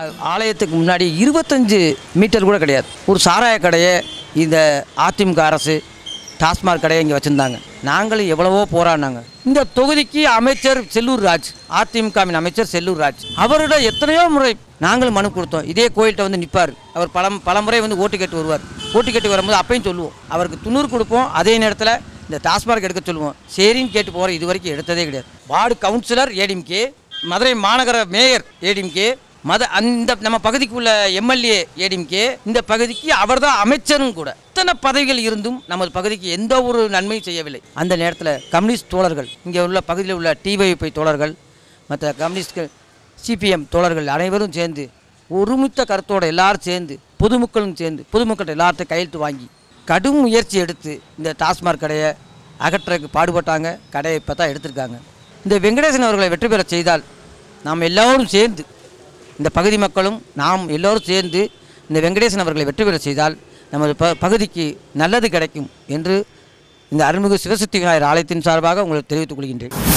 ஆலயத்துக்கு முன்னாடி 25 மீட்டர் கூட கிடையாது. ஒரு சாராய கடையை இந்த அதிமுக அரசு டாஸ்மாக் கடையை இங்கே வச்சுருந்தாங்க. நாங்களும் எவ்வளவோ போராடினாங்க. இந்த தொகுதிக்கு அமைச்சர் செல்லூர் ராஜ், அதிமுகவின் அமைச்சர் செல்லூர் ராஜ், அவரோட எத்தனையோ முறை நாங்களும் மனு கொடுத்தோம். இதே கோயில்கிட்ட வந்து நிற்பார் அவர். பல முறை வந்து ஓட்டு கேட்டு வருவார். ஓட்டு கேட்டு வரும்போது அப்பையும் சொல்லுவோம், அவருக்கு துண்ணூறு கொடுப்போம். அதே நேரத்தில் இந்த டாஸ்மாக் எடுக்க சொல்லுவோம். சரின்னு கேட்டு போகிற இது வரைக்கும் எடுத்ததே கிடையாது. வார்டு கவுன்சிலர் ஏடிஎம்கே, மதுரை மாநகர மேயர் ஏடிஎம்கே, அந்த நம்ம பகுதிக்கு உள்ள எம்எல்ஏ ஏடிஎம்கே, இந்த பகுதிக்கு அவர் தான் அமைச்சரும் கூட. இத்தனை பதவிகள் இருந்தும் நமது பகுதிக்கு எந்த ஒரு நன்மையும் செய்யவில்லை. அந்த நேரத்தில் கம்யூனிஸ்ட் தோழர்கள், இங்கே உள்ள பகுதியில் உள்ள டிவைஎஃப்ஐ தோழர்கள், மற்ற கம்யூனிஸ்ட் சிபிஎம் தோழர்கள் அனைவரும் சேர்ந்து ஒருமித்த கருத்தோடு எல்லாரும் சேர்ந்து பொதுமக்களும் சேர்ந்து பொதுமக்கள்கிட்ட எல்லார்ட்ட கையெழுத்து வாங்கி கடும் முயற்சி எடுத்து இந்த டாஸ்மாக் கடையை அகற்றக்கு பாடுபட்டாங்க. கடையை இப்போ தான் எடுத்திருக்காங்க. இந்த வெங்கடேசன் அவர்களை வெற்றி பெற செய்தால் நாம் எல்லோரும் சேர்ந்து, இந்த பகுதி மக்களும் நாம் எல்லோரும் சேர்ந்து இந்த வெங்கடேசன் அவர்களை வெற்றி பெற செய்தால் நமது பகுதிக்கு நல்லது கிடைக்கும் என்று இந்த அருள்மிகு சிவசக்தி விநாயகர் ஆலயத்தின் சார்பாக உங்களுக்கு தெரிவித்துக் கொள்கின்றேன்.